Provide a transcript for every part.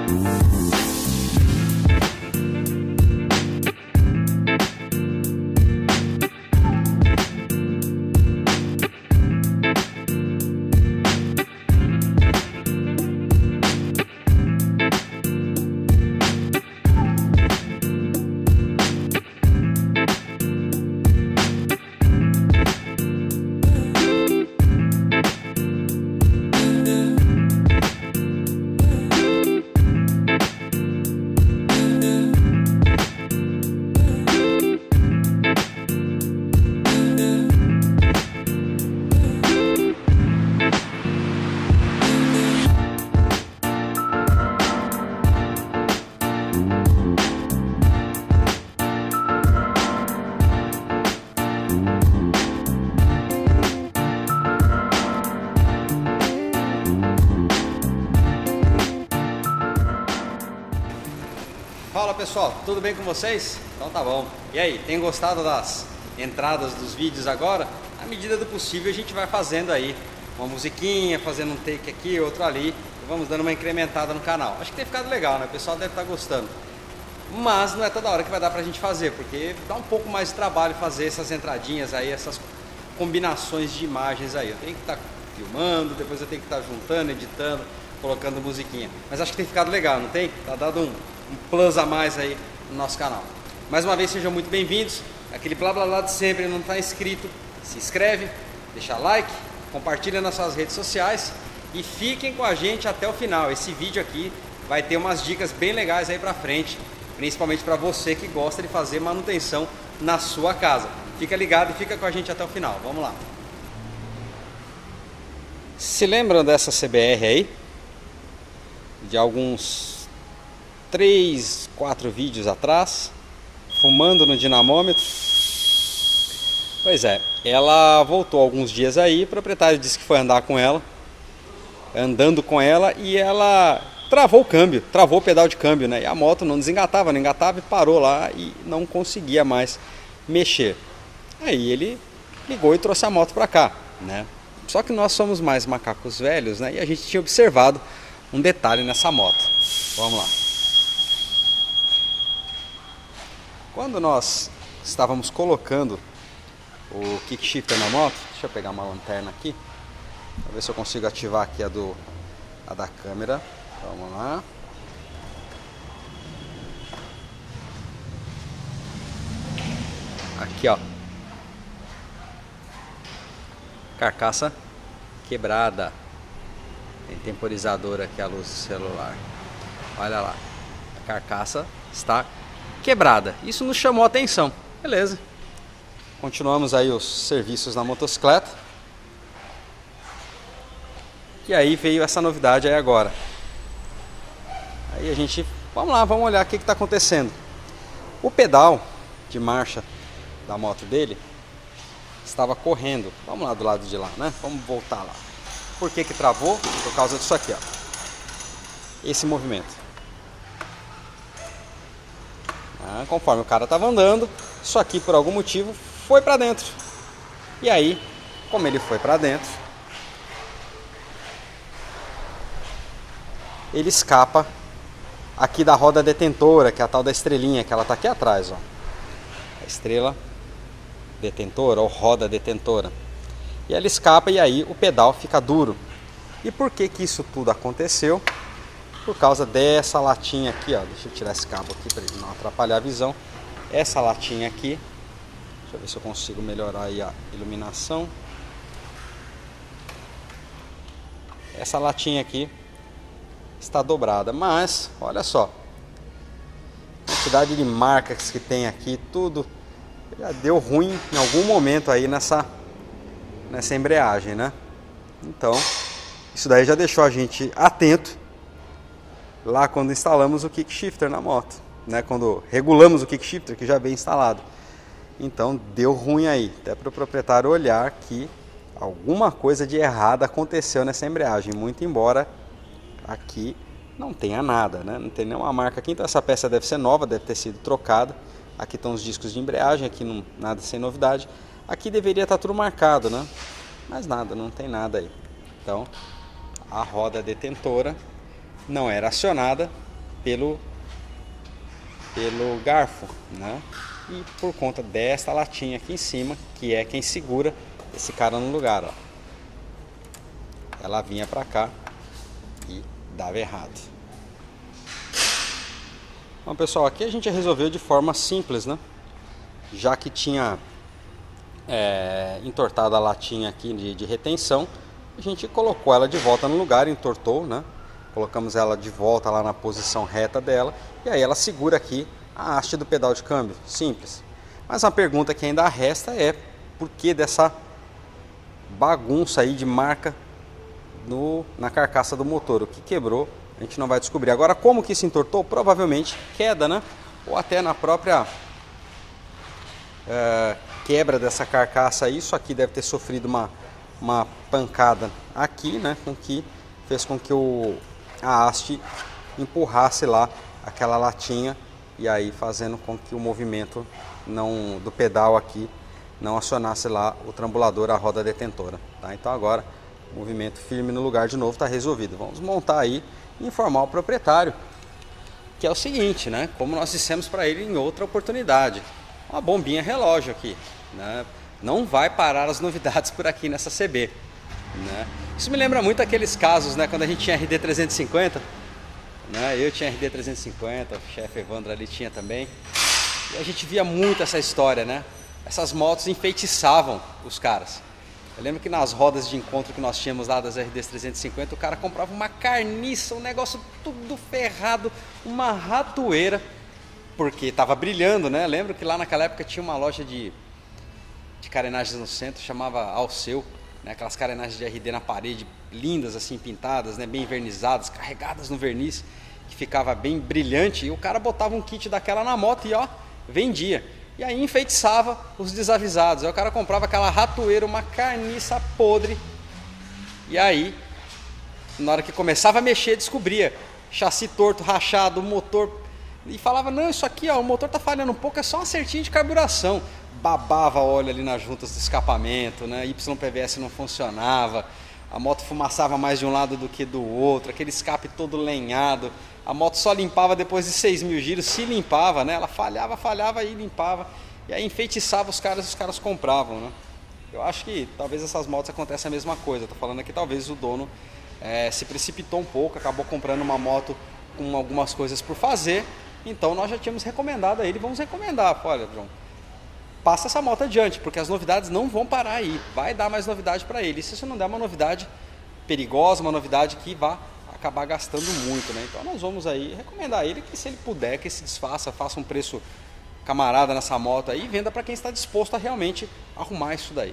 Fala pessoal, tudo bem com vocês? Então tá bom. E aí, tem gostado das entradas dos vídeos agora? À medida do possível a gente vai fazendo aí uma musiquinha, fazendo um take aqui, outro ali, e vamos dando uma incrementada no canal. Acho que tem ficado legal, né? O pessoal deve estar gostando. Mas não é toda hora que vai dar pra gente fazer, porque dá um pouco mais de trabalho fazer essas entradinhas aí, essas combinações de imagens aí. Eu tenho que estar filmando, depois eu tenho que estar juntando, editando, colocando musiquinha. Mas acho que tem ficado legal, não tem? Tá dado um plus a mais aí no nosso canal. Mais uma vez, sejam muito bem-vindos. Aquele blá blá blá de sempre, não está inscrito, se inscreve, deixa like, compartilha nas suas redes sociais e fiquem com a gente até o final. Esse vídeo aqui vai ter umas dicas bem legais aí pra frente, principalmente para você que gosta de fazer manutenção na sua casa. Fica ligado e fica com a gente até o final. Vamos lá. Se lembram dessa CBR aí? De alguns 3, 4 vídeos atrás, fumando no dinamômetro. Pois é, ela voltou alguns dias aí, o proprietário disse que foi andando com ela e ela travou o câmbio, travou o pedal de câmbio, né? E a moto não desengatava, não engatava e parou lá e não conseguia mais mexer. Aí ele ligou e trouxe a moto para cá, né? Só que nós somos mais macacos velhos, né? E a gente tinha observado um detalhe nessa moto. Vamos lá. Quando nós estávamos colocando o kick shifter na moto, deixa eu pegar uma lanterna aqui, para ver se eu consigo ativar aqui a da câmera. Vamos lá. Aqui, ó. Carcaça quebrada. Tem temporizador aqui, a luz do celular. Olha lá. A carcaça está quebrada. Isso nos chamou a atenção. Beleza. Continuamos aí os serviços na motocicleta. E aí veio essa novidade aí agora. Aí a gente, vamos lá, vamos olhar o que está acontecendo. O pedal de marcha da moto dele estava correndo. Vamos lá do lado de lá, né? Vamos voltar lá. Por que que travou? Por causa disso aqui, ó. Esse movimento. Conforme o cara estava andando, isso aqui por algum motivo foi para dentro. E aí, como ele foi para dentro, ele escapa aqui da roda detentora, que é a tal da estrelinha, que ela está aqui atrás, ó. A estrela detentora ou roda detentora. E ela escapa e aí o pedal fica duro. E por que que isso tudo aconteceu? Por causa dessa latinha aqui, ó. Deixa eu tirar esse cabo aqui para ele não atrapalhar a visão. Essa latinha aqui. Deixa eu ver se eu consigo melhorar aí a iluminação. Essa latinha aqui está dobrada, mas olha só. A quantidade de marcas que tem aqui, tudo já deu ruim em algum momento aí nessa embreagem, né? Então, isso daí já deixou a gente atento lá quando instalamos o kick shifter na moto, né? Quando regulamos o kick shifter que já vem instalado. Então deu ruim aí, até para o proprietário olhar que alguma coisa de errado aconteceu nessa embreagem, muito embora aqui não tenha nada, né? Não tem nenhuma marca aqui, então essa peça deve ser nova, deve ter sido trocada. Aqui estão os discos de embreagem, aqui não, nada sem novidade. Aqui deveria estar tudo marcado, né? Mas nada, não tem nada aí. Então, a roda detentora não era acionada pelo garfo, né? E por conta desta latinha aqui em cima, que é quem segura esse cara no lugar, ó. Ela vinha pra cá e dava errado. Bom, pessoal, aqui a gente resolveu de forma simples, né? Já que tinha entortado a latinha aqui de retenção, a gente colocou ela de volta no lugar, entortou, né? Colocamos ela de volta lá na posição reta dela e aí ela segura aqui a haste do pedal de câmbio, simples. Mas a pergunta que ainda resta é por que dessa bagunça aí de marca na carcaça do motor? O que quebrou? A gente não vai descobrir. Agora, como que se entortou? Provavelmente queda, né? Ou até na própria quebra dessa carcaça aí. Isso aqui deve ter sofrido uma pancada aqui, né? Fez com que a haste empurrasse lá aquela latinha e aí fazendo com que o movimento do pedal aqui não acionasse lá o trambulador, a roda detentora, tá? Então agora movimento firme no lugar de novo, está resolvido. Vamos montar aí e informar o proprietário, que é o seguinte, né? Como nós dissemos para ele em outra oportunidade, uma bombinha relógio aqui, né? Não vai parar as novidades por aqui nessa CB, né? Isso me lembra muito aqueles casos, né? Quando a gente tinha RD 350, né? Eu tinha RD 350, o chefe Evandro ali tinha também, e a gente via muito essa história, né? Essas motos enfeitiçavam os caras. Eu lembro que nas rodas de encontro que nós tínhamos lá das RDs 350, o cara comprava uma carniça, um negócio tudo ferrado, uma ratoeira, porque estava brilhando, né? Lembro que lá naquela época tinha uma loja de carenagens no centro, chamava Alceu, né? Aquelas carenagens de RD na parede, lindas assim, pintadas, né? Bem vernizadas, carregadas no verniz, que ficava bem brilhante, e o cara botava um kit daquela na moto e ó, vendia. E aí enfeitiçava os desavisados. Aí o cara comprava aquela ratoeira, uma carniça podre. E aí, na hora que começava a mexer, descobria chassi torto, rachado, motor. E falava, não, isso aqui, ó, o motor tá falhando um pouco, é só um acertinho de carburação. Babava óleo ali nas juntas do escapamento, né? YPVS não funcionava. A moto fumaçava mais de um lado do que do outro. Aquele escape todo lenhado. A moto só limpava depois de 6.000 giros, se limpava, né? Ela falhava e limpava. E aí enfeitiçava os caras compravam, né? Eu acho que talvez essas motos aconteça a mesma coisa. Estou falando aqui, talvez o dono se precipitou um pouco, acabou comprando uma moto com algumas coisas por fazer. Então nós já tínhamos recomendado a ele, vamos recomendar. Olha, João, passa essa moto adiante, porque as novidades não vão parar aí. Vai dar mais novidade para ele. E se isso não der uma novidade perigosa, uma novidade que vá acabar gastando muito, né? Então nós vamos aí recomendar a ele que, se ele puder, que se desfaça, faça um preço camarada nessa moto aí e venda para quem está disposto a realmente arrumar isso daí.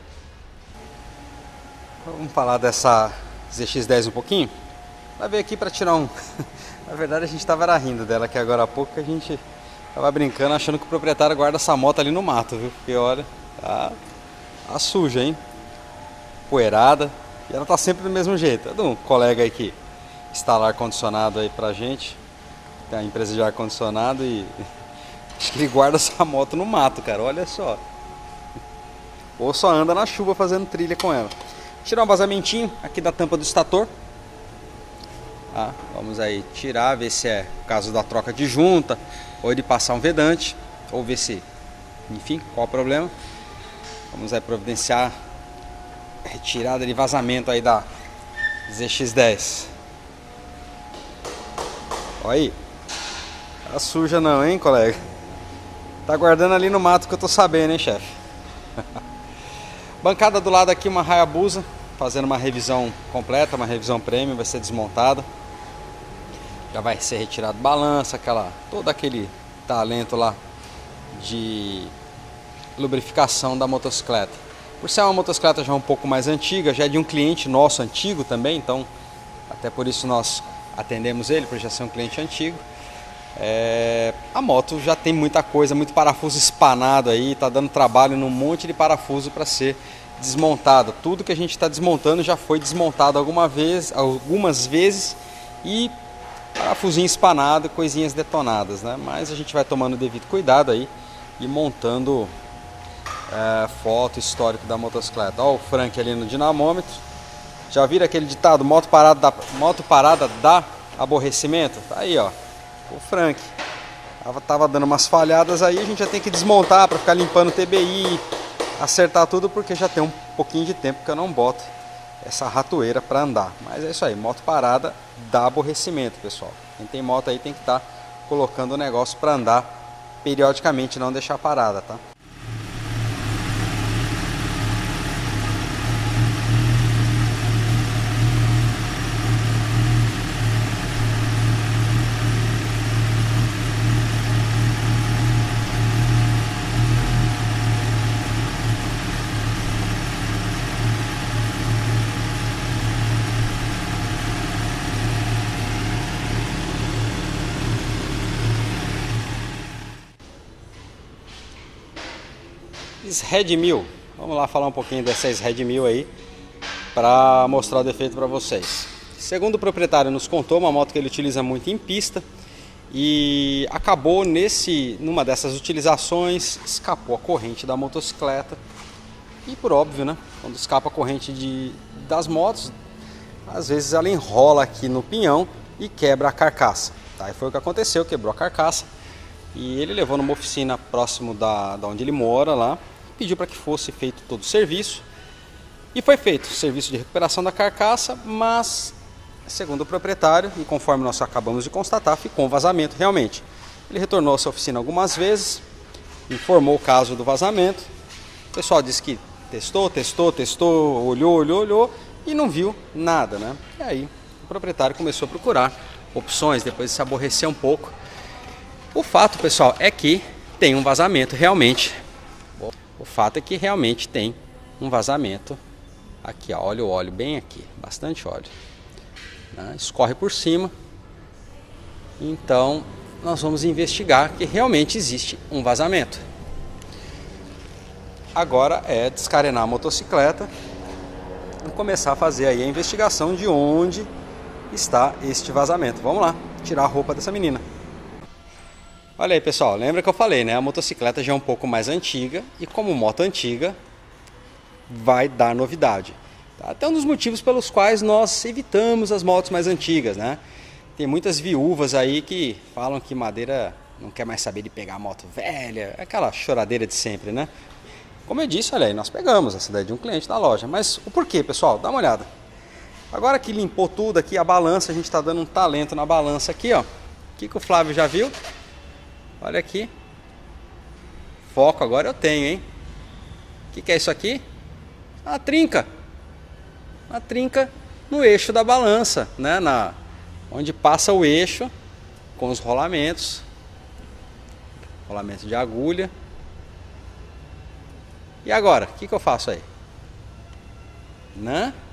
Vamos falar dessa ZX10 um pouquinho? Vai ver aqui para tirar um... Na verdade a gente estava rindo dela aqui agora há pouco, que a gente estava brincando achando que o proprietário guarda essa moto ali no mato, viu? Porque olha, tá suja, hein? Poeirada. E ela tá sempre do mesmo jeito. É de um colega aí que instala ar-condicionado aí pra gente, tem a empresa de ar-condicionado, e acho que ele guarda essa moto no mato, cara, olha só. Ou só anda na chuva fazendo trilha com ela. Tirar um vazamentinho aqui da tampa do estator. Vamos aí tirar, ver se é o caso da troca de junta, ou de passar um vedante, ou ver se, enfim, qual o problema. Vamos aí providenciar a retirada de vazamento aí da ZX10. Olha aí, tá suja não, hein, colega? Tá guardando ali no mato, que eu tô sabendo, hein, chefe? Bancada do lado aqui, uma Hayabusa, fazendo uma revisão completa, uma revisão premium, vai ser desmontada. Já vai ser retirado balança, todo aquele talento lá de lubrificação da motocicleta. Por ser uma motocicleta já um pouco mais antiga, já é de um cliente nosso antigo também, então até por isso nós atendemos ele, por já ser um cliente antigo. A moto já tem muita coisa, muito parafuso espanado aí, tá dando trabalho num monte de parafuso para ser desmontado. Tudo que a gente está desmontando já foi desmontado algumas vezes, e parafusinho espanado, coisinhas detonadas, né? Mas a gente vai tomando o devido cuidado aí e montando foto histórico da motocicleta. Olha o Frank ali no dinamômetro. Já viram aquele ditado, moto parada dá aborrecimento? Tá aí, ó. o Frank. Tava dando umas falhadas aí, a gente já tem que desmontar para ficar limpando o TBI, acertar tudo, porque já tem um pouquinho de tempo que eu não boto essa ratoeira para andar. Mas é isso aí, moto parada dá aborrecimento, pessoal. Quem tem moto aí tem que estar colocando o negócio para andar periodicamente, não deixar parada, tá? Red 1000, vamos lá falar um pouquinho dessas Red 1000 aí para mostrar o defeito para vocês. Segundo o proprietário nos contou, uma moto que ele utiliza muito em pista e acabou numa dessas utilizações, escapou a corrente da motocicleta e, por óbvio, né, quando escapa a corrente das motos, às vezes ela enrola aqui no pinhão e quebra a carcaça, tá? E foi o que aconteceu, quebrou a carcaça e ele levou numa oficina próximo da onde ele mora lá, pediu para que fosse feito todo o serviço e foi feito o serviço de recuperação da carcaça, mas segundo o proprietário e conforme nós acabamos de constatar, ficou um vazamento realmente. Ele retornou à sua oficina algumas vezes, informou o caso do vazamento, o pessoal disse que testou, olhou e não viu nada, né? E aí o proprietário começou a procurar opções, depois de se aborrecer um pouco. O fato, pessoal, é que tem um vazamento realmente. O fato é que realmente tem um vazamento aqui, ó, olha o óleo bem aqui, bastante óleo, né? Escorre por cima. Então nós vamos investigar que realmente existe um vazamento. Agora é descarenar a motocicleta e começar a fazer aí a investigação de onde está este vazamento. Vamos lá, tirar a roupa dessa menina. Olha aí, pessoal, lembra que eu falei, né? A motocicleta já é um pouco mais antiga e como moto antiga vai dar novidade. Tá? Até um dos motivos pelos quais nós evitamos as motos mais antigas, né? Tem muitas viúvas aí que falam que madeira não quer mais saber de pegar moto velha, aquela choradeira de sempre, né? Como eu disse, olha aí, nós pegamos essa daí de um cliente da loja, mas o porquê, pessoal? Dá uma olhada. Agora que limpou tudo aqui, a balança, a gente está dando um talento na balança aqui, ó. O que o Flávio já viu? Olha aqui. Foco agora eu tenho, hein? O que é isso aqui? A trinca. A trinca no eixo da balança, né? Onde passa o eixo com os rolamentos. Rolamento de agulha. E agora? O que eu faço aí? Né?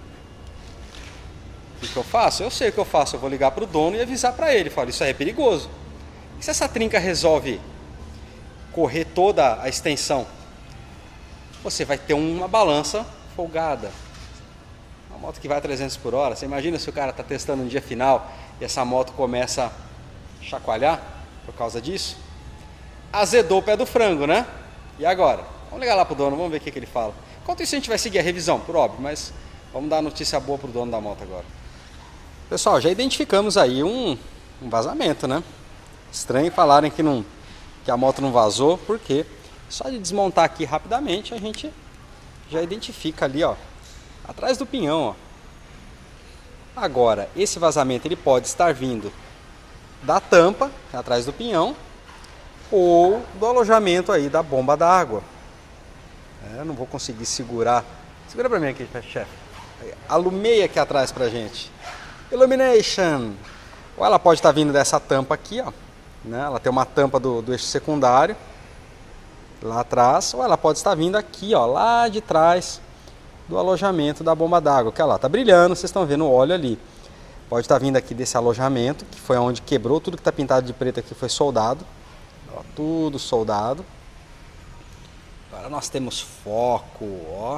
O que eu faço? Eu sei o que eu faço. Eu vou ligar para o dono e avisar para ele. Falo, isso aí é perigoso. E se essa trinca resolve correr toda a extensão, você vai ter uma balança folgada. Uma moto que vai a 300 por hora. Você imagina se o cara está testando no dia final e essa moto começa a chacoalhar por causa disso? Azedou o pé do frango, né? E agora? Vamos ligar lá pro dono, vamos ver o que ele fala. Enquanto isso a gente vai seguir a revisão, por óbvio, mas vamos dar a notícia boa pro dono da moto agora. Pessoal, já identificamos aí um vazamento, né? Estranho falarem que a moto não vazou, porque só de desmontar aqui rapidamente a gente já identifica ali, ó, atrás do pinhão, ó. Agora, esse vazamento ele pode estar vindo da tampa, atrás do pinhão, ou do alojamento aí da bomba d'água. Eu não vou conseguir segurar. Segura pra mim aqui, chefe. Alumeia aqui atrás pra gente. Illumination. Ou ela pode estar vindo dessa tampa aqui, ó. Né? Ela tem uma tampa do eixo secundário lá atrás, ou ela pode estar vindo aqui, ó, lá de trás do alojamento da bomba d'água, que ó, lá tá brilhando, vocês estão vendo o óleo ali. Pode estar vindo aqui desse alojamento, que foi onde quebrou, tudo que está pintado de preto aqui foi soldado, ó, tudo soldado. Agora nós temos foco, ó,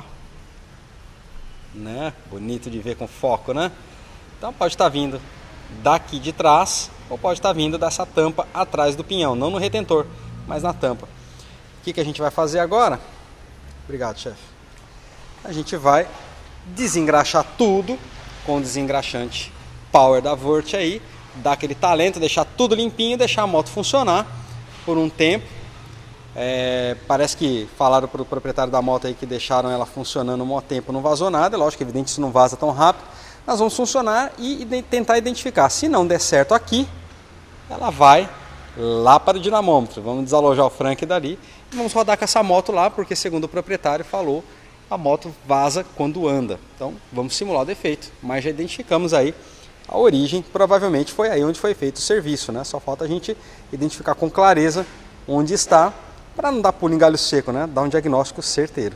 né? Bonito de ver com foco, né? Então pode estar vindo daqui de trás, ou pode estar vindo dessa tampa atrás do pinhão, não no retentor, mas na tampa. O que a gente vai fazer agora? Obrigado, chefe. A gente vai desengraxar tudo com o desengraxante Power da Vurt aí, dar aquele talento, deixar tudo limpinho, deixar a moto funcionar por um tempo. Parece que falaram para o proprietário da moto aí que deixaram ela funcionando um bom tempo, não vazou nada. Lógico que evidente isso não vaza tão rápido. Nós vamos funcionar e tentar identificar. Se não der certo aqui, ela vai lá para o dinamômetro. Vamos desalojar o Frank dali e vamos rodar com essa moto lá, porque segundo o proprietário falou, a moto vaza quando anda. Então vamos simular o defeito, mas já identificamos aí a origem. Provavelmente foi aí onde foi feito o serviço, né? Só falta a gente identificar com clareza onde está, para não dar pulo em galho seco, né? Dar um diagnóstico certeiro.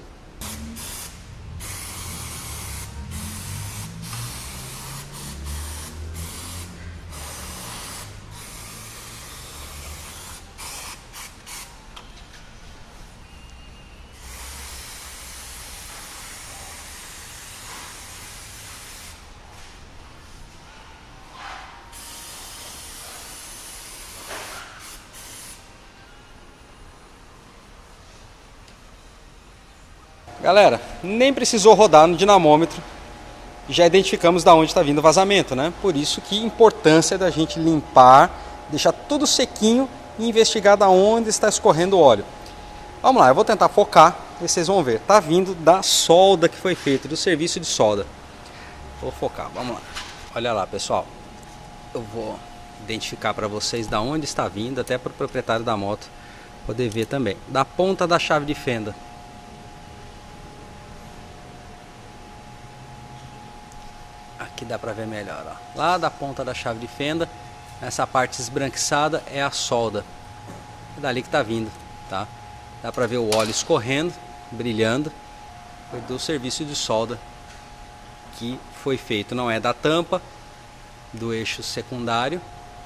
Galera, nem precisou rodar no dinamômetro, já identificamos da onde está vindo o vazamento, né? Por isso que importância da gente limpar, deixar tudo sequinho e investigar da onde está escorrendo o óleo. Vamos lá, eu vou tentar focar e vocês vão ver. Tá vindo da solda que foi feita, do serviço de solda. Vou focar, vamos lá. Olha lá, pessoal. Eu vou identificar para vocês da onde está vindo, até para o proprietário da moto poder ver também. Da ponta da chave de fenda. Aqui dá para ver melhor, ó. Lá da ponta da chave de fenda, essa parte esbranquiçada é a solda. É dali que tá vindo, tá? Dá para ver o óleo escorrendo, brilhando. Foi do serviço de solda que foi feito. Não é da tampa do eixo secundário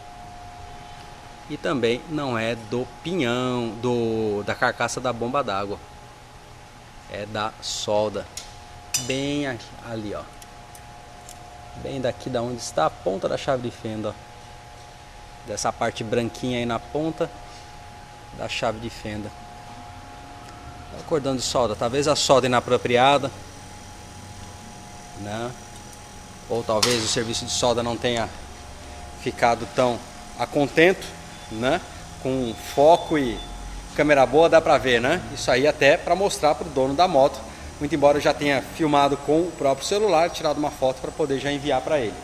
e também não é do pinhão, da carcaça da bomba d'água. É da solda. Bem ali, ó. Bem daqui da onde está a ponta da chave de fenda, ó. Dessa parte branquinha aí na ponta da chave de fenda. O cordão de solda, talvez a solda inapropriada, né? Ou talvez o serviço de solda não tenha ficado tão a contento, né? Com foco e câmera boa dá pra ver, né? Isso aí até para mostrar para o dono da moto. Muito embora eu já tenha filmado com o próprio celular, tirado uma foto para poder já enviar para ele.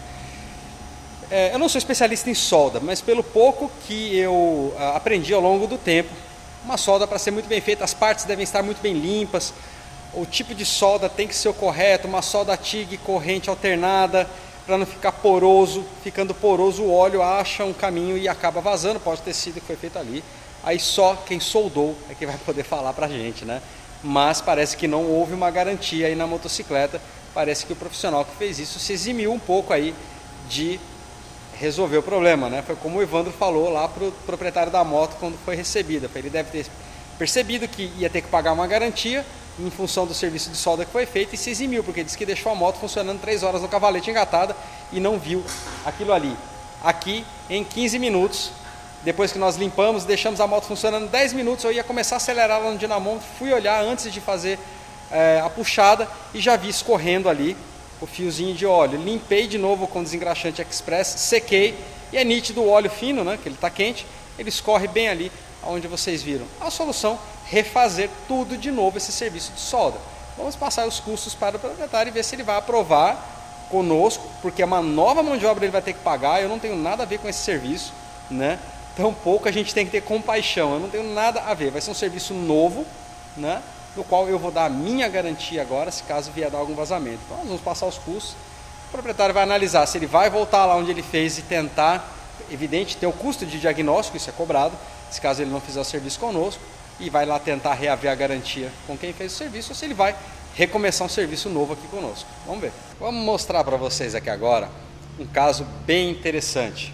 Eu não sou especialista em solda, mas pelo pouco que eu aprendi ao longo do tempo, uma solda para ser muito bem feita, as partes devem estar muito bem limpas, o tipo de solda tem que ser o correto, uma solda TIG corrente alternada, para não ficar poroso. Ficando poroso o óleo acha um caminho e acaba vazando, pode ter sido que foi feito ali. Aí só quem soldou é que vai poder falar para a gente, né? Mas parece que não houve uma garantia aí na motocicleta. Parece que o profissional que fez isso se eximiu um pouco aí de resolver o problema, né? Foi como o Evandro falou lá para o proprietário da moto quando foi recebida. Ele deve ter percebido que ia ter que pagar uma garantia em função do serviço de solda que foi feito e se eximiu, porque disse que deixou a moto funcionando 3 horas no cavalete engatada e não viu aquilo ali. Aqui em 15 minutos, depois que nós limpamos, deixamos a moto funcionando 10 minutos, eu ia começar a acelerar lá no dinamômetro, fui olhar antes de fazer a puxada e já vi escorrendo ali o fiozinho de óleo. Limpei de novo com desengraxante express, sequei e é nítido o óleo fino, né, que ele está quente, ele escorre bem ali onde vocês viram. A solução, refazer tudo de novo esse serviço de solda. Vamos passar os custos para o proprietário e ver se ele vai aprovar conosco, porque é uma nova mão de obra ele vai ter que pagar, eu não tenho nada a ver com esse serviço, né? Tampouco a gente tem que ter compaixão, eu não tenho nada a ver, vai ser um serviço novo, né? No qual eu vou dar a minha garantia agora, se caso vier dar algum vazamento. Então nós vamos passar os custos, o proprietário vai analisar se ele vai voltar lá onde ele fez e tentar, evidente, ter o custo de diagnóstico, isso é cobrado, se caso ele não fizer o serviço conosco, e vai lá tentar reaver a garantia com quem fez o serviço, ou se ele vai recomeçar um serviço novo aqui conosco. Vamos ver. Vamos mostrar para vocês aqui agora um caso bem interessante.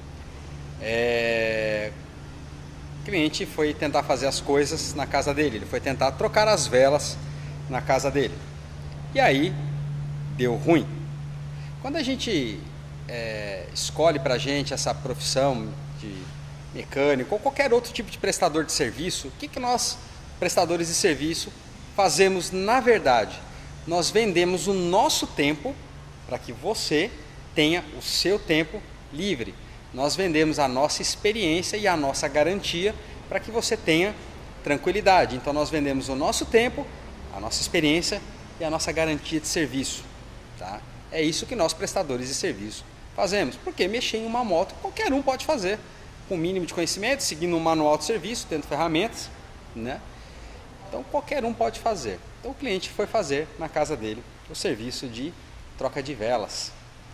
O cliente foi tentar fazer as coisas na casa dele, ele foi tentar trocar as velas na casa dele. E aí, deu ruim. Quando a gente escolhe para a gente essa profissão de mecânico ou qualquer outro tipo de prestador de serviço, o que nós, prestadores de serviço, fazemos na verdade? Nós vendemos o nosso tempo para que você tenha o seu tempo livre. nós vendemos a nossa experiência e a nossa garantia para que você tenha tranquilidade. Então nós vendemos o nosso tempo, a nossa experiência e a nossa garantia de serviço, tá? É isso que nós prestadores de serviço fazemos, porque mexer em uma moto qualquer um pode fazer, com o mínimo de conhecimento, seguindo um manual de serviço, tendo ferramentas, né? Então qualquer um pode fazer. Então o cliente foi fazer na casa dele o serviço de troca de velas.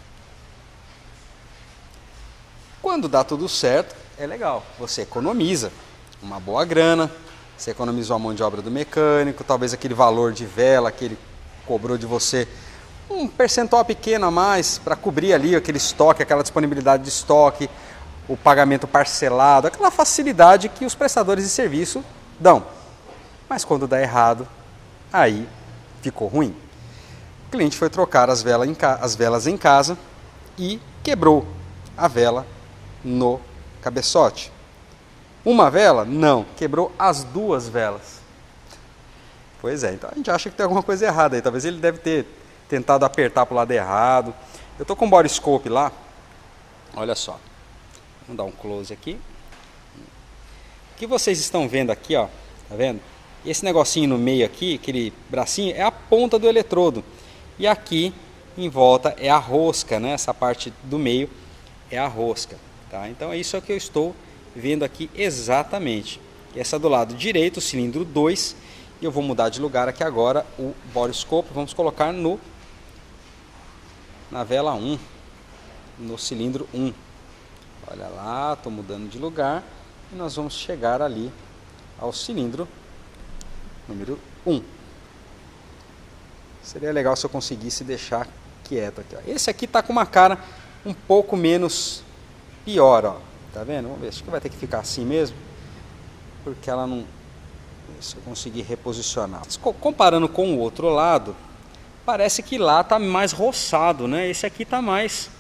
Quando dá tudo certo, é legal, você economiza uma boa grana, você economizou a mão de obra do mecânico, talvez aquele valor de vela que ele cobrou de você, um percentual pequeno a mais para cobrir ali aquele estoque, aquela disponibilidade de estoque, o pagamento parcelado, aquela facilidade que os prestadores de serviço dão. Mas quando dá errado, aí ficou ruim. O cliente foi trocar as velas em casa e quebrou a vela no cabeçote. Uma vela? Não, quebrou as duas velas. Pois é, então a gente acha que tem alguma coisa errada aí. Talvez ele deve ter tentado apertar para o lado errado. Eu estou com o borescope lá. Olha só. Vamos dar um close aqui. O que vocês estão vendo aqui, ó, tá vendo? Esse negocinho no meio aqui, aquele bracinho, é a ponta do eletrodo. E aqui em volta é a rosca, né? Essa parte do meio é a rosca, tá? Então é isso que eu estou vendo aqui exatamente. Essa do lado direito, o cilindro 2. E eu vou mudar de lugar aqui agora o borescope. Vamos colocar na vela 1, no cilindro 1. Olha lá, estou mudando de lugar e nós vamos chegar ali ao cilindro número 1. Seria legal se eu conseguisse deixar quieto aqui, ó. Esse aqui está com uma cara um pouco menos pior, ó. Tá vendo? Vamos ver, acho que vai ter que ficar assim mesmo, porque ela não... Se eu conseguir reposicionar. Comparando com o outro lado, parece que lá está mais roçado, né? Esse aqui está mais...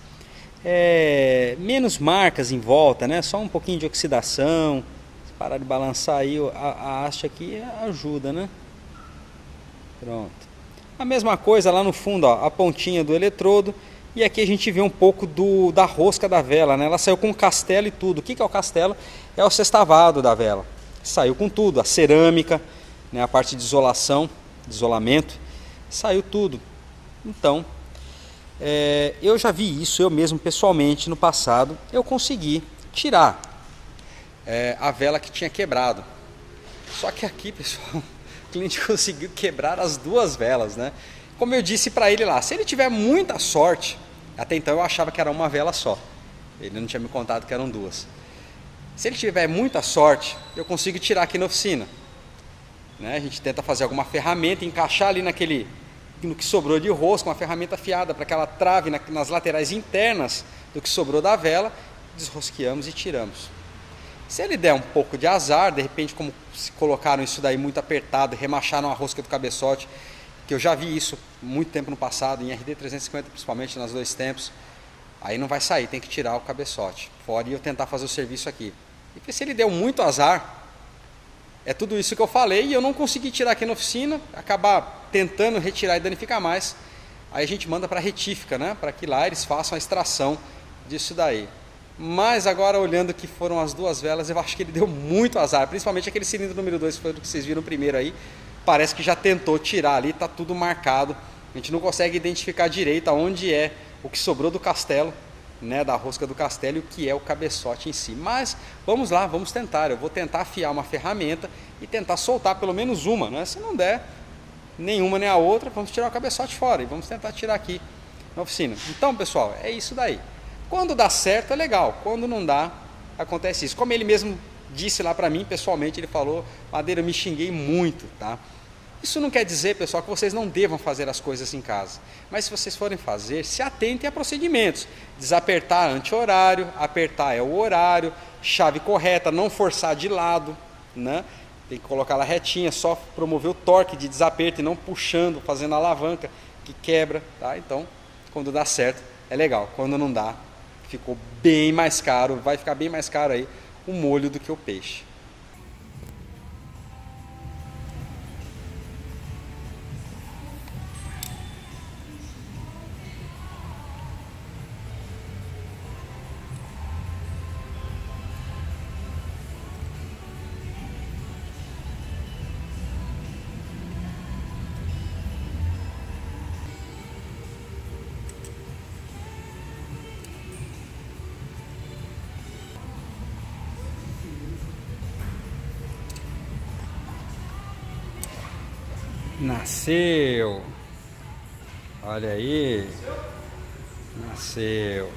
menos marcas em volta, né? Só um pouquinho de oxidação. Se parar de balançar aí, a haste aqui ajuda, né? Pronto. A mesma coisa lá no fundo, ó, a pontinha do eletrodo. E aqui a gente vê um pouco da rosca da vela, né? Ela saiu com castelo e tudo. O que é o castelo? É o sextavado da vela. Saiu com tudo, a cerâmica, né? A parte de isolação, de isolamento, saiu tudo. Então, eu já vi isso, eu mesmo pessoalmente no passado, eu consegui tirar a vela que tinha quebrado. Só que aqui, pessoal, o cliente conseguiu quebrar as duas velas, né? Como eu disse para ele lá, se ele tiver muita sorte, até então eu achava que era uma vela só, ele não tinha me contado que eram duas. Se ele tiver muita sorte, eu consigo tirar aqui na oficina, né? A gente tenta fazer alguma ferramenta, encaixar ali no que sobrou de rosca, uma ferramenta afiada para que ela trave nas laterais internas do que sobrou da vela, desrosqueamos e tiramos. Se ele der um pouco de azar, de repente como se colocaram isso daí muito apertado, remacharam a rosca do cabeçote, que eu já vi isso muito tempo no passado, em RD 350 principalmente, nas 2 tempos, aí não vai sair, tem que tirar o cabeçote fora e eu tentar fazer o serviço aqui. E se ele deu muito azar, é tudo isso que eu falei e eu não consegui tirar aqui na oficina, acabar tentando retirar e danificar mais, aí a gente manda para a retífica, né? Para que lá eles façam a extração disso daí. Mas agora olhando que foram as duas velas, eu acho que ele deu muito azar, principalmente aquele cilindro número 2, que foi o que vocês viram primeiro aí, parece que já tentou tirar ali, está tudo marcado, a gente não consegue identificar direito aonde é o que sobrou do castelo, né, da rosca do castelo e o que é o cabeçote em si. Mas vamos lá, vamos tentar, eu vou tentar afiar uma ferramenta e tentar soltar pelo menos uma, né? Se não der nenhuma nem a outra, vamos tirar o cabeçote fora e vamos tentar tirar aqui na oficina. Então pessoal, é isso daí. Quando dá certo é legal, quando não dá, acontece isso. Como ele mesmo disse lá para mim, pessoalmente, ele falou: Madeira, eu me xinguei muito, tá? Isso não quer dizer, pessoal, que vocês não devam fazer as coisas em casa. Mas se vocês forem fazer, se atentem a procedimentos. Desapertar anti-horário, apertar é o horário, chave correta, não forçar de lado, né? Tem que colocar ela retinha, só promover o torque de desaperto e não puxando, fazendo a alavanca que quebra, tá? Então, quando dá certo, é legal. Quando não dá, ficou bem mais caro, vai ficar bem mais caro aí o molho do que o peixe. Nasceu. Olha aí. Nasceu.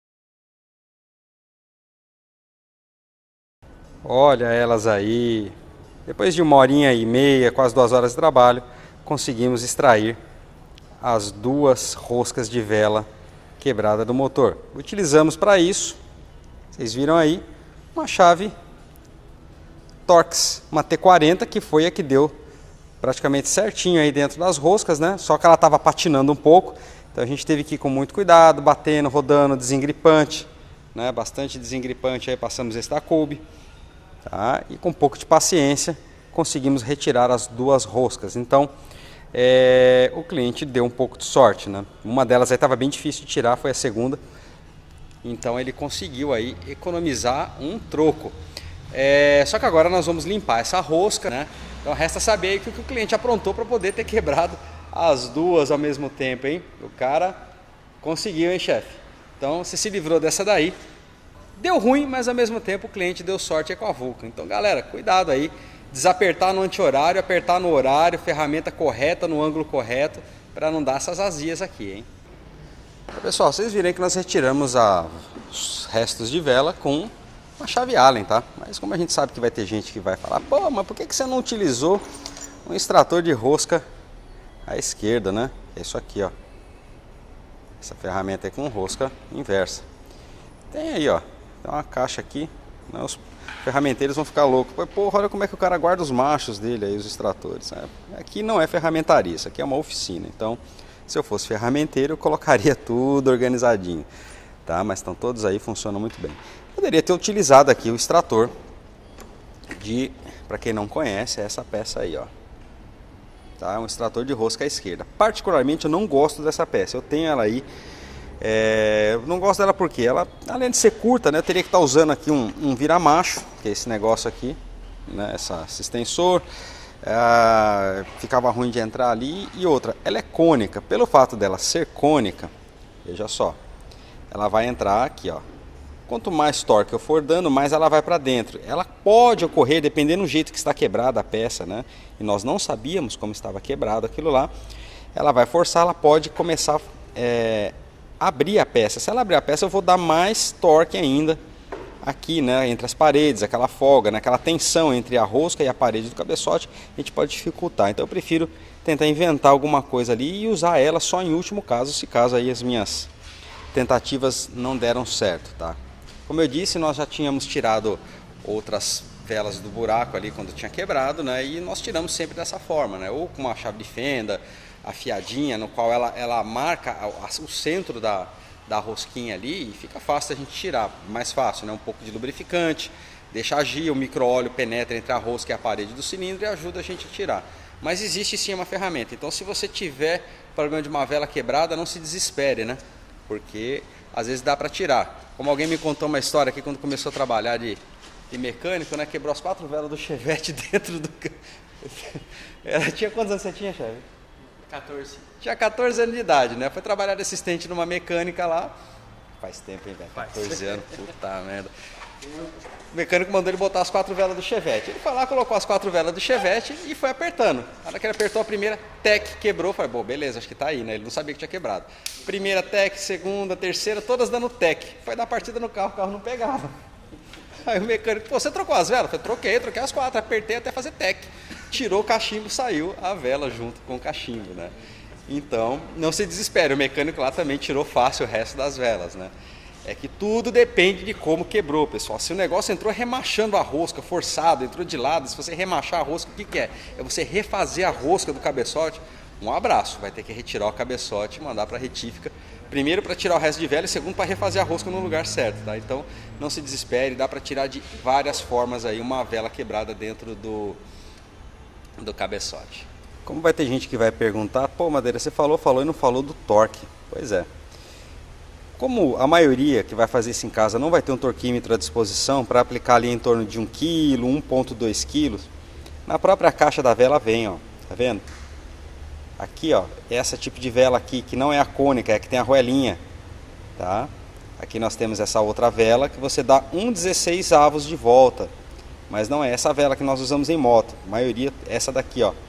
Olha elas aí. Depois de 1h30, quase 2 horas de trabalho, conseguimos extrair as 2 roscas de vela quebrada do motor. Utilizamos para isso, vocês viram aí, uma chave Torx, uma T40, que foi a que deu praticamente certinho aí dentro das roscas, né? Só que ela estava patinando um pouco, então a gente teve que ir com muito cuidado, batendo, rodando, desengripante, né? Bastante desengripante aí, passamos esse da Kobe, tá? E com um pouco de paciência conseguimos retirar as 2 roscas. Então o cliente deu um pouco de sorte, né? Uma delas aí estava bem difícil de tirar, foi a segunda. Então ele conseguiu aí economizar um troco. Só que agora nós vamos limpar essa rosca, né? Então resta saber aí o que o cliente aprontou para poder ter quebrado as 2 ao mesmo tempo, hein? O cara conseguiu, hein, chefe? Então você se livrou dessa daí. Deu ruim, mas ao mesmo tempo o cliente deu sorte aí com a Vulcan. Então galera, cuidado aí. Desapertar no anti-horário, apertar no horário, ferramenta correta, no ângulo correto, para não dar essas azias aqui, hein? Pessoal, vocês viram que nós retiramos os restos de vela com uma chave Allen, tá? Mas como a gente sabe que vai ter gente que vai falar, pô, mas por que você não utilizou um extrator de rosca à esquerda, né? É isso aqui, ó. Essa ferramenta é com rosca inversa. Tem aí, ó, tem uma caixa aqui, né? Os ferramenteiros vão ficar loucos. Porra, olha como é que o cara guarda os machos dele aí, os extratores. Aqui não é ferramentaria, isso aqui é uma oficina. Então, se eu fosse ferramenteiro, eu colocaria tudo organizadinho, tá? Mas estão todos aí, funcionam muito bem. Poderia ter utilizado aqui o extrator para quem não conhece, é essa peça aí, ó. Tá? Um extrator de rosca à esquerda. Particularmente eu não gosto dessa peça, eu tenho ela aí. Não gosto dela porque ela, além de ser curta, né, eu teria que estar usando aqui um vira-macho, que é esse negócio aqui, né, esse extensor. Ficava ruim de entrar ali. E outra, ela é cônica. Pelo fato dela ser cônica, veja só, ela vai entrar aqui, ó. Quanto mais torque eu for dando, mais ela vai para dentro. Ela pode ocorrer, dependendo do jeito que está quebrada a peça, né? E nós não sabíamos como estava quebrado aquilo lá. Ela vai forçar, ela pode começar abrir a peça. Se ela abrir a peça, eu vou dar mais torque ainda aqui, né? Entre as paredes, aquela folga, né? Aquela tensão entre a rosca e a parede do cabeçote, a gente pode dificultar. Então eu prefiro tentar inventar alguma coisa ali e usar ela só em último caso, se caso aí as minhas tentativas não deram certo, tá? Como eu disse, nós já tínhamos tirado outras velas do buraco ali quando tinha quebrado, né? E nós tiramos sempre dessa forma, né? Ou com uma chave de fenda afiadinha, no qual ela marca o centro da rosquinha ali e fica fácil a gente tirar, mais fácil, né? Um pouco de lubrificante, deixa agir, o micro-óleo penetra entre a rosca e a parede do cilindro e ajuda a gente a tirar. Mas existe sim uma ferramenta, então se você tiver problema de uma vela quebrada, não se desespere, né? Porque às vezes dá para tirar. Como alguém me contou uma história aqui quando começou a trabalhar de mecânico, né? Quebrou as 4 velas do Chevette dentro do... Tinha quantos anos você tinha, Chevette? 14. Tinha 14 anos de idade, né? Foi trabalhar de assistente numa mecânica lá. Faz tempo, hein, velho? 14 anos, puta merda. O mecânico mandou ele botar as 4 velas do Chevette. Ele foi lá, colocou as 4 velas do Chevette e foi apertando. Na hora que ele apertou a primeira, tec, quebrou. Falei, bom, beleza, acho que tá aí, né? Ele não sabia que tinha quebrado. Primeira tec, segunda, terceira, todas dando tec. Foi dar partida no carro, o carro não pegava. Aí o mecânico, pô, você trocou as velas? Eu falei, troquei as 4, apertei até fazer tec. Tirou o cachimbo, saiu a vela junto com o cachimbo, né? Então, não se desespere, o mecânico lá também tirou fácil o resto das velas, né? É que tudo depende de como quebrou, pessoal. Se o negócio entrou remachando a rosca, forçado, entrou de lado, se você remachar a rosca, o que é? É você refazer a rosca do cabeçote. Um abraço, vai ter que retirar o cabeçote e mandar para a retífica. Primeiro para tirar o resto de vela e segundo para refazer a rosca no lugar certo, tá? Então, não se desespere, dá para tirar de várias formas aí uma vela quebrada dentro do cabeçote. Como vai ter gente que vai perguntar, pô, Madeira, você falou e não falou do torque. Pois é. Como a maioria que vai fazer isso em casa não vai ter um torquímetro à disposição para aplicar ali em torno de 1 kg, 1,2 kg, na própria caixa da vela vem, ó, tá vendo? Aqui, ó, essa tipo de vela aqui, que não é a cônica, é a que tem a arruelinha, tá? Aqui nós temos essa outra vela que você dá 1/16 avos de volta, mas não é essa vela que nós usamos em moto. A maioria, essa daqui, ó,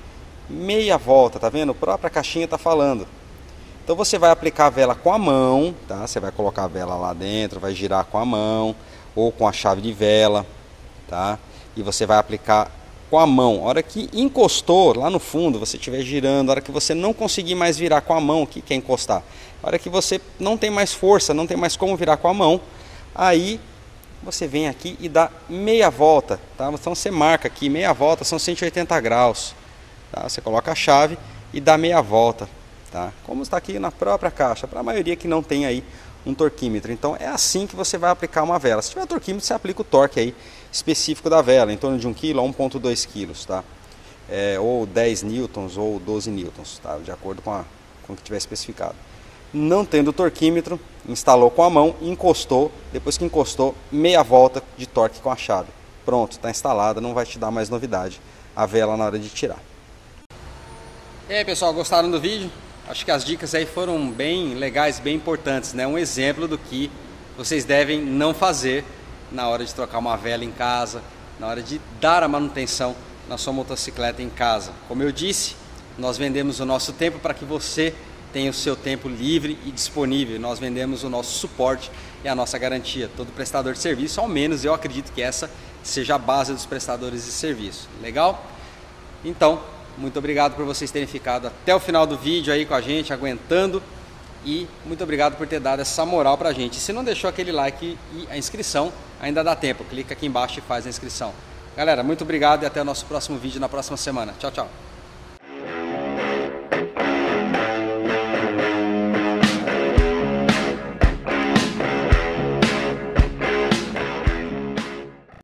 meia volta, tá vendo? A própria caixinha tá falando. Então você vai aplicar a vela com a mão, tá? Você vai colocar a vela lá dentro, vai girar com a mão ou com a chave de vela, tá? E você vai aplicar com a mão. A hora que encostou lá no fundo, você estiver girando, a hora que você não conseguir mais virar com a mão, o que é encostar? A hora que você não tem mais força, não tem mais como virar com a mão, aí você vem aqui e dá meia volta, tá? Então você marca aqui, meia volta são 180 graus, tá? Você coloca a chave e dá meia volta, tá? Como está aqui na própria caixa, para a maioria que não tem aí um torquímetro. Então é assim que você vai aplicar uma vela. Se tiver torquímetro, você aplica o torque aí específico da vela, em torno de 1 kg a 1,2 kg, tá? Ou 10 newtons ou 12 newtons, tá? De acordo com o que tiver especificado. Não tendo torquímetro, instalou com a mão, encostou, depois que encostou, meia volta de torque com a chave. Pronto, está instalada, não vai te dar mais novidade a vela na hora de tirar. E aí pessoal, gostaram do vídeo? Acho que as dicas aí foram bem legais, bem importantes, né? Um exemplo do que vocês devem não fazer na hora de trocar uma vela em casa, na hora de dar a manutenção na sua motocicleta em casa. Como eu disse, nós vendemos o nosso tempo para que você tenha o seu tempo livre e disponível. Nós vendemos o nosso suporte e a nossa garantia. Todo prestador de serviço, ao menos eu acredito que essa seja a base dos prestadores de serviço. Legal? Então, muito obrigado por vocês terem ficado até o final do vídeo aí com a gente, aguentando. E muito obrigado por ter dado essa moral pra gente. E se não deixou aquele like e a inscrição, ainda dá tempo. Clica aqui embaixo e faz a inscrição. Galera, muito obrigado e até o nosso próximo vídeo na próxima semana. Tchau, tchau.